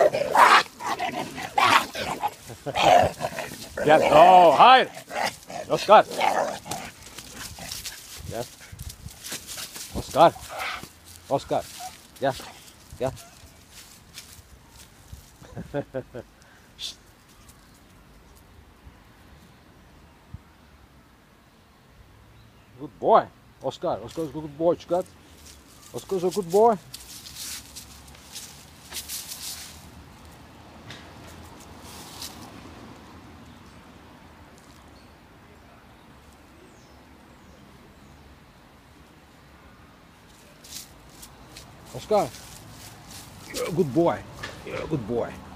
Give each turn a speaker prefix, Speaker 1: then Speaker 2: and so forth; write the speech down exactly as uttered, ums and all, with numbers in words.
Speaker 1: Yes. Oh, hide. Oscar. Yes. Oscar. Oscar. Yeah. Yeah. Good boy. Oscar. Oscar's a good boy, Cukulat. Oscar's a good boy. Oscar, you're a good boy. You're a good boy.